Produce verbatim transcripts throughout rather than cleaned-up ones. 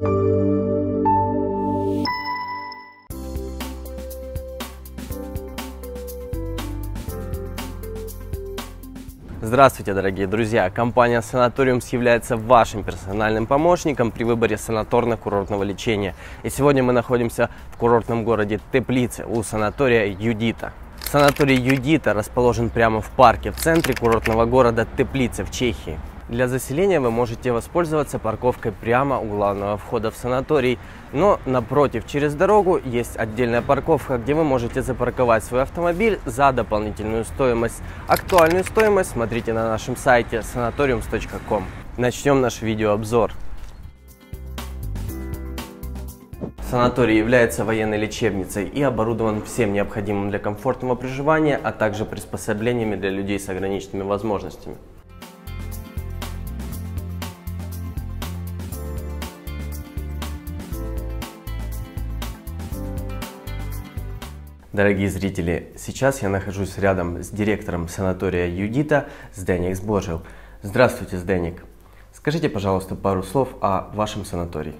Здравствуйте, дорогие друзья! Компания Sanatoriums является вашим персональным помощником при выборе санаторно-курортного лечения. И сегодня мы находимся в курортном городе Теплице у санатория Юдита. Санаторий Юдита расположен прямо в парке в центре курортного города Теплице в Чехии. Для заселения вы можете воспользоваться парковкой прямо у главного входа в санаторий, но напротив, через дорогу, есть отдельная парковка, где вы можете запарковать свой автомобиль за дополнительную стоимость. Актуальную стоимость смотрите на нашем сайте sanatoriums точка ком. Начнем наш видеообзор. Санаторий является военной лечебницей и оборудован всем необходимым для комфортного проживания, а также приспособлениями для людей с ограниченными возможностями. Дорогие зрители, сейчас я нахожусь рядом с директором санатория Юдита Зdeněk Zbořil. Здравствуйте, Zdeněk. Скажите, пожалуйста, пару слов о вашем санатории.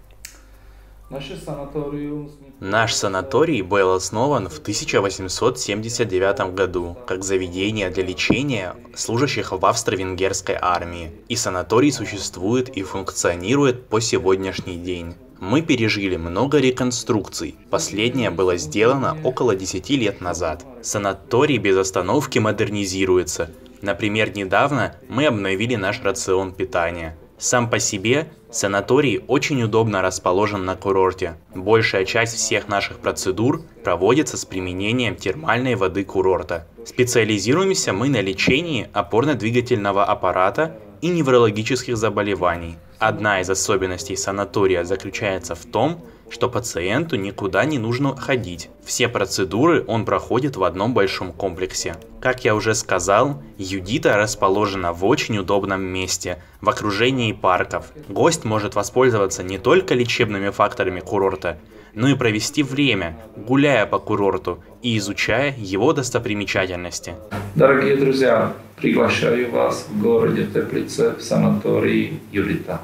Наш санаторий был основан в тысяча восемьсот семьдесят девятом году как заведение для лечения служащих в австро-венгерской армии. И санаторий существует и функционирует по сегодняшний день. Мы пережили много реконструкций. Последняя была сделана около десяти лет назад. Санаторий без остановки модернизируется. Например, недавно мы обновили наш рацион питания. Сам по себе санаторий очень удобно расположен на курорте. Большая часть всех наших процедур проводится с применением термальной воды курорта. Специализируемся мы на лечении опорно-двигательного аппарата и неврологических заболеваний. Одна из особенностей санатория заключается в том, что пациенту никуда не нужно ходить. Все процедуры он проходит в одном большом комплексе. Как я уже сказал, Юдита расположена в очень удобном месте, в окружении парков. Гость может воспользоваться не только лечебными факторами курорта, но и провести время, гуляя по курорту и изучая его достопримечательности. Дорогие друзья, приглашаю вас в городе Теплице в санатории Юдита.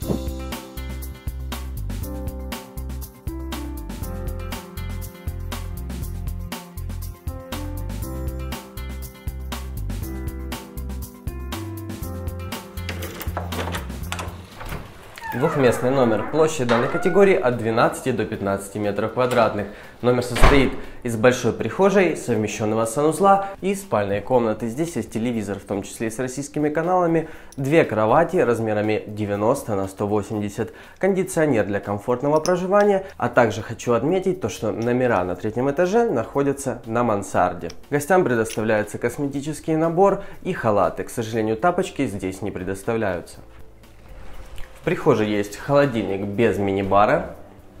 Двухместный номер. Площадь данной категории от двенадцати до пятнадцати метров квадратных. Номер состоит из большой прихожей, совмещенного санузла и спальной комнаты. Здесь есть телевизор, в том числе и с российскими каналами, две кровати размерами девяносто на сто восемьдесят, кондиционер для комфортного проживания, а также хочу отметить то, что номера на третьем этаже находятся на мансарде. Гостям предоставляется косметический набор и халаты. К сожалению, тапочки здесь не предоставляются. В прихожей есть холодильник без мини-бара.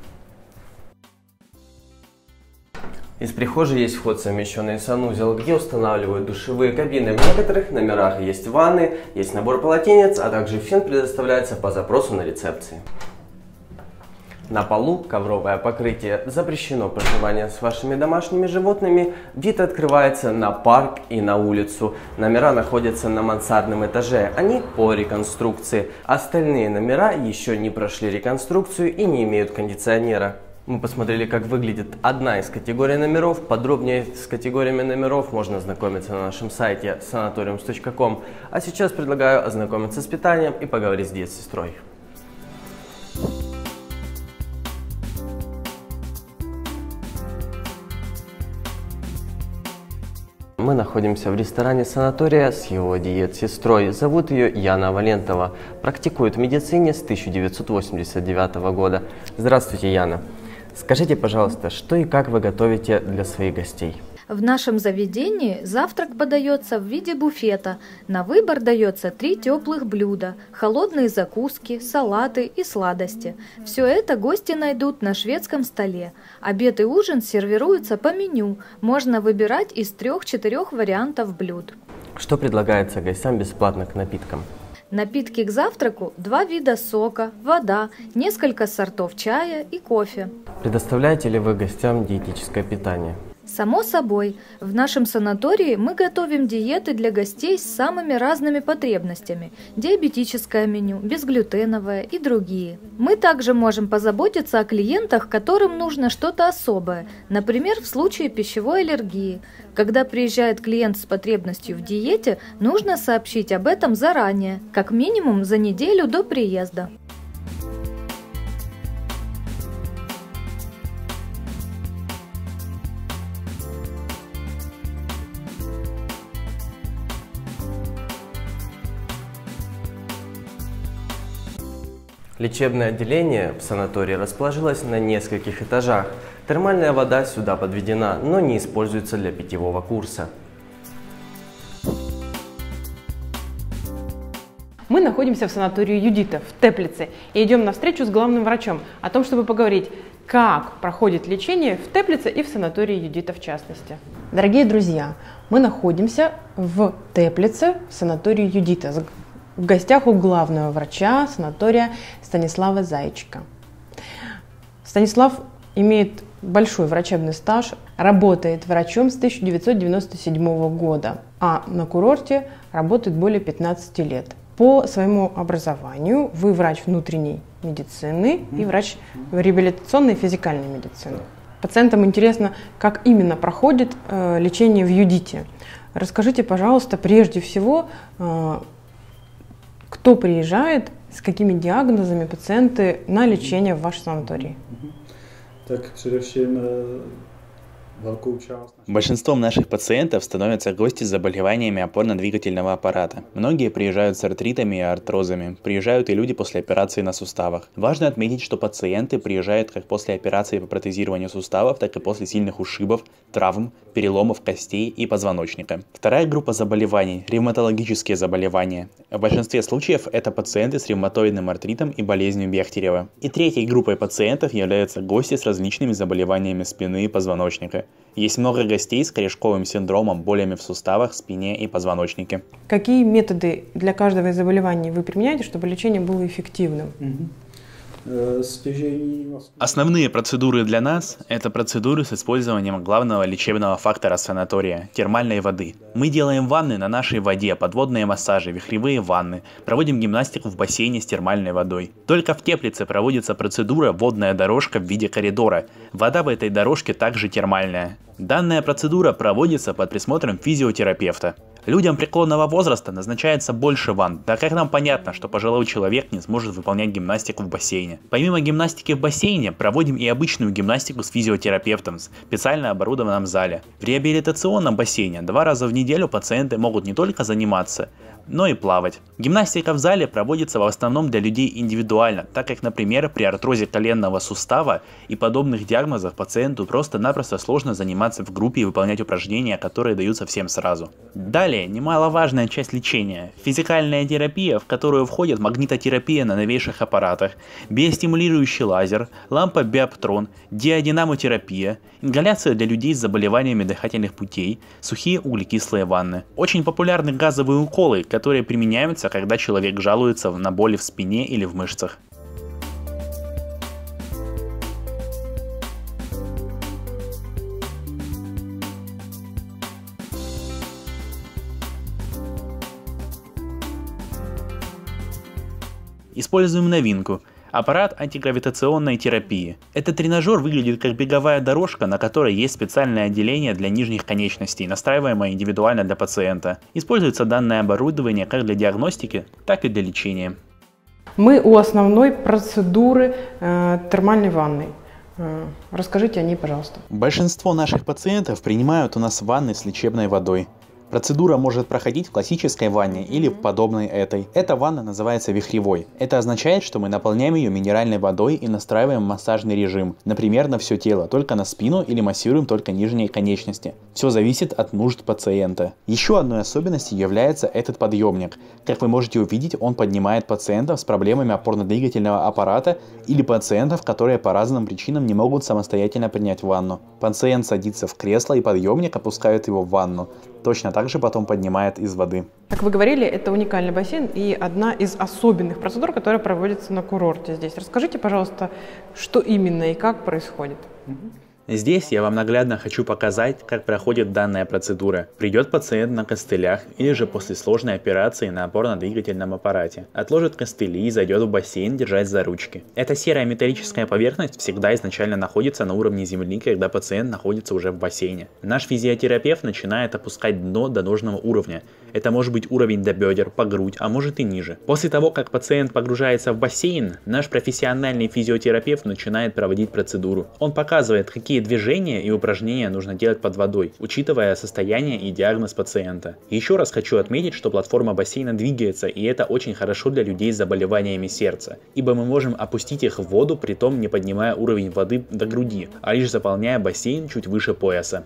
Из прихожей есть вход в совмещенный санузел, где устанавливают душевые кабины. В некоторых номерах есть ванны, есть набор полотенец, а также фен предоставляется по запросу на рецепции. На полу ковровое покрытие. Запрещено проживание с вашими домашними животными. Вид открывается на парк и на улицу. Номера находятся на мансардном этаже. Они по реконструкции. Остальные номера еще не прошли реконструкцию и не имеют кондиционера. Мы посмотрели, как выглядит одна из категорий номеров. Подробнее с категориями номеров можно ознакомиться на нашем сайте sanatoriums точка ком. А сейчас предлагаю ознакомиться с питанием и поговорить с медсестрой. Мы находимся в ресторане санатория с его диет-сестрой. Зовут ее Яна Валентова. Практикует в медицине с тысяча девятьсот восемьдесят девятого года. Здравствуйте, Яна. Скажите, пожалуйста, что и как вы готовите для своих гостей? В нашем заведении завтрак подается в виде буфета. На выбор дается три теплых блюда, холодные закуски, салаты и сладости. Все это гости найдут на шведском столе. Обед и ужин сервируются по меню. Можно выбирать из трех-четырех вариантов блюд. Что предлагается гостям бесплатно к напиткам? Напитки к завтраку – два вида сока, вода, несколько сортов чая и кофе. Предоставляете ли вы гостям диетическое питание? Само собой, в нашем санатории мы готовим диеты для гостей с самыми разными потребностями – диабетическое меню, безглютеновое и другие. Мы также можем позаботиться о клиентах, которым нужно что-то особое, например, в случае пищевой аллергии. Когда приезжает клиент с потребностью в диете, нужно сообщить об этом заранее, как минимум за неделю до приезда. Лечебное отделение в санатории расположилось на нескольких этажах. Термальная вода сюда подведена, но не используется для питьевого курса. Мы находимся в санатории Юдита в Теплице и идем на встречу с главным врачом о том, чтобы поговорить, как проходит лечение в Теплице и в санатории Юдита в частности. Дорогие друзья, мы находимся в Теплице в санатории Юдита. В гостях у главного врача санатория Станислава Зайчика. Станислав имеет большой врачебный стаж, работает врачом с тысяча девятьсот девяносто седьмого года, а на курорте работает более пятнадцати лет. По своему образованию вы врач внутренней медицины и врач реабилитационной и физикальной медицины. Пациентам интересно, как именно проходит э, лечение в Юдите. Расскажите, пожалуйста, прежде всего, э, кто приезжает, с какими диагнозами пациенты на лечение в ваш санаторий? Так, především velkou část. Большинством наших пациентов становятся гости с заболеваниями опорно-двигательного аппарата. Многие приезжают с артритами и артрозами, приезжают и люди после операции на суставах. Важно отметить, что пациенты приезжают как после операции по протезированию суставов, так и после сильных ушибов, травм, переломов костей и позвоночника. Вторая группа заболеваний – ревматологические заболевания. В большинстве случаев это пациенты с ревматоидным артритом и болезнью Бехтерева. И третьей группой пациентов являются гости с различными заболеваниями спины и позвоночника. Есть много гостей с корешковым синдромом, болями в суставах, спине и позвоночнике. Какие методы для каждого из заболеваний вы применяете, чтобы лечение было эффективным? Основные процедуры для нас – это процедуры с использованием главного лечебного фактора санатория – термальной воды. Мы делаем ванны на нашей воде, подводные массажи, вихревые ванны, проводим гимнастику в бассейне с термальной водой. Только в Теплице проводится процедура «водная дорожка» в виде коридора. Вода в этой дорожке также термальная. Данная процедура проводится под присмотром физиотерапевта. Людям преклонного возраста назначается больше ванн, так как нам понятно, что пожилой человек не сможет выполнять гимнастику в бассейне. Помимо гимнастики в бассейне, проводим и обычную гимнастику с физиотерапевтом в специально оборудованном зале. В реабилитационном бассейне два раза в неделю пациенты могут не только заниматься, но и плавать. Гимнастика в зале проводится в основном для людей индивидуально, так как, например, при артрозе коленного сустава и подобных диагнозах пациенту просто-напросто сложно заниматься в группе и выполнять упражнения, которые даются всем сразу. Далее, немаловажная часть лечения – физикальная терапия, в которую входит магнитотерапия на новейших аппаратах, биостимулирующий лазер, лампа биоптрон, диадинамотерапия, ингаляция для людей с заболеваниями дыхательных путей, сухие углекислые ванны. Очень популярны газовые уколы, которые применяются, когда человек жалуется на боли в спине или в мышцах. Используем новинку – аппарат антигравитационной терапии. Этот тренажер выглядит как беговая дорожка, на которой есть специальное отделение для нижних конечностей, настраиваемое индивидуально для пациента. Используется данное оборудование как для диагностики, так и для лечения. Мы у основной процедуры э, термальной ванны. Э, расскажите о ней, пожалуйста. Большинство наших пациентов принимают у нас ванны с лечебной водой. Процедура может проходить в классической ванне или в подобной этой. Эта ванна называется вихревой. Это означает, что мы наполняем ее минеральной водой и настраиваем массажный режим, например, на все тело, только на спину или массируем только нижние конечности. Все зависит от нужд пациента. Еще одной особенностью является этот подъемник. Как вы можете увидеть, он поднимает пациентов с проблемами опорно-двигательного аппарата или пациентов, которые по разным причинам не могут самостоятельно принять ванну. Пациент садится в кресло и подъемник опускает его в ванну. Точно так же потом поднимает из воды. Как вы говорили, это уникальный бассейн и одна из особенных процедур, которая проводится на курорте здесь. Расскажите, пожалуйста, что именно и как происходит. Здесь я вам наглядно хочу показать, как проходит данная процедура. Придет пациент на костылях или же после сложной операции на опорно-двигательном аппарате. Отложит костыли и зайдет в бассейн, держась за ручки. Эта серая металлическая поверхность всегда изначально находится на уровне земли, когда пациент находится уже в бассейне. Наш физиотерапевт начинает опускать дно до нужного уровня. Это может быть уровень до бедер, по грудь, а может и ниже. После того, как пациент погружается в бассейн, наш профессиональный физиотерапевт начинает проводить процедуру. Он показывает, какие движения и упражнения нужно делать под водой, учитывая состояние и диагноз пациента. Еще раз хочу отметить, что платформа бассейна двигается, и это очень хорошо для людей с заболеваниями сердца, ибо мы можем опустить их в воду, притом не поднимая уровень воды до груди, а лишь заполняя бассейн чуть выше пояса.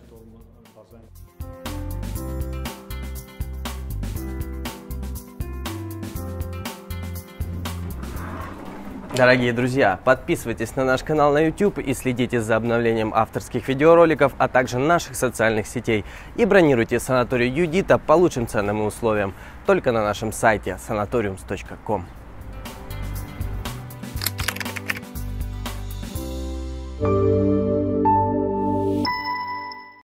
Дорогие друзья, подписывайтесь на наш канал на YouTube и следите за обновлением авторских видеороликов, а также наших социальных сетей. И бронируйте санаторий Юдита по лучшим ценам и условиям только на нашем сайте санаториумс точка ком. Thank you.